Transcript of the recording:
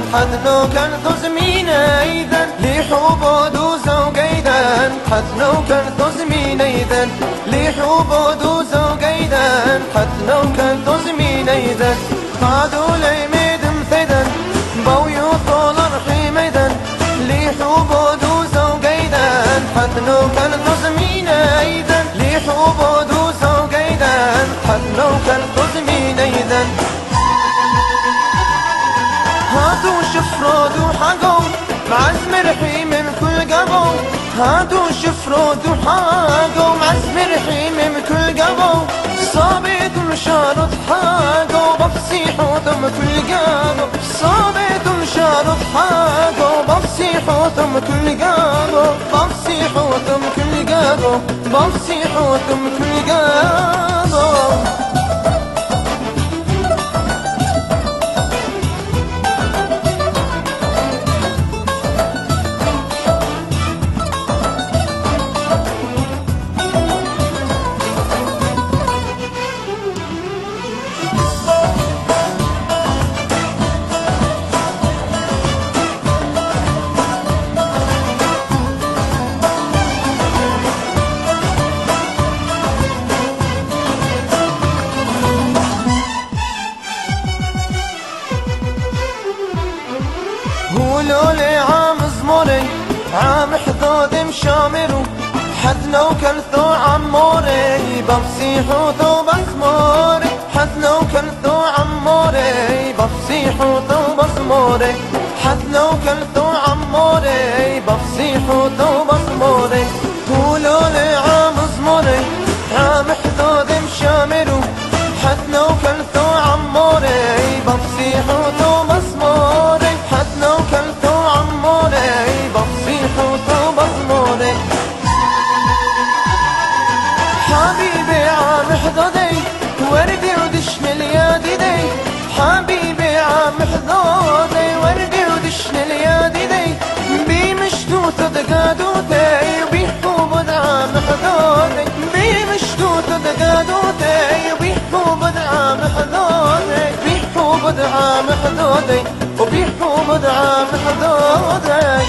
حدنو كان ثزمين ايضا لحبود وزوجيدا حدنو كان ثزمين ايضا لحبود وزوجيدا حدنو كان ثزمين ايضا قعدوا لي ميدم ثيدا بويو طول رحيميدا لحبود وزوجيدا حدنو كان ثزمين ايضا لحبود وزوجيدا حدنو كان ثزمين ايضا هاتوا شفرود وحقوا معزم رحيم من كل قبو هاتوا شفرود وحقوا معزم رحيم من كل قبو صابت وشارط حقوا بفصيحوتهم كل قبو صابت وشارط حقوا بفصيحوتهم كل قبو بفصيحوتهم كل قبو بفصيحوتهم كل قبو قولوا لي عام زموري عام حدود مشامرو حدنا وكلثو عموري بفصيحو ثو بزموري حدنا وكلثو عموري بفصيحو ثو بزموري حدنا وكلثو عموري بفصيحو ثو بزموري قولوا لي عام زموري عام حدود مشامرو حدنا وكلثو عموري بفصيحو ثو بزموري حدنا وكلثو عموري بفصيحو ثو بزموري حبيبي عام حدودي وردي ودشن اليادي حبيبي عام حدودي وردي ودشن اليادي بمشتوت دقادوتي وبيحبوب عام حدودي بمشتوت دقادوتي وبيحبوب عام حدودي بيحبوب عام حدودي وبيحبوب عام حدودي